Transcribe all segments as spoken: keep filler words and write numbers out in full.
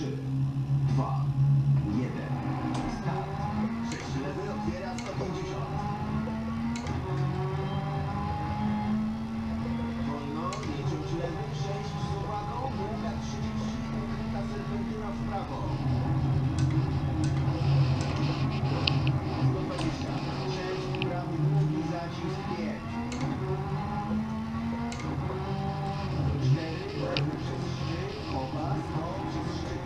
trzy, dwa, jeden. Start. sześć lewy otwiera sto pięćdziesiąt. Wolno, nie ciąć lewy, sześć z uwagą, długa trzydzieści, ukryta serpentyna w prawo. sto dwadzieścia, sześć, prawy długi, zacisk pięć. cztery, lewy przez szczyt, kopa, sto przez szczyt.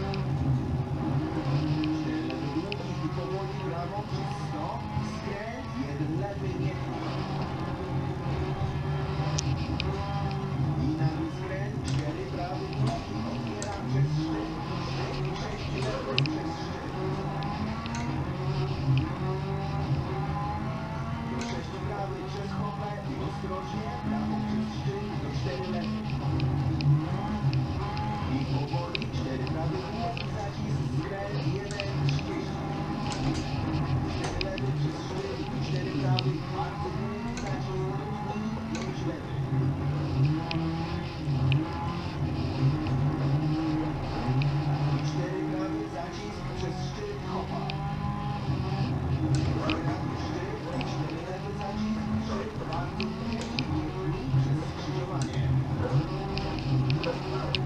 cztery, lewy długi i powoli prawo przez sto, skręt, jeden lewy, nie pchaj. I nagły skręt, cztery, prawy długi, otwieram przez szczyt, szczyt, sześć, lewy przez szczyt. Do sześć prawy przez hopę i ostrożnie, prawo przez szczyt, do cztery lewy. I powoli, cztery prawy długi, zacisk, skręt, jeden, trzydzieści. cztery lewy przez szczyt, cztery prawy, bardzo długi, zacisk, dotknij, pięć lewy. I cztery prawy, zacisk, przez szczyt, hopa. Prawy szczyt, i cztery lewy, zacisk, szczyt, bardzo długi, dotknij przez skrzyżowanie.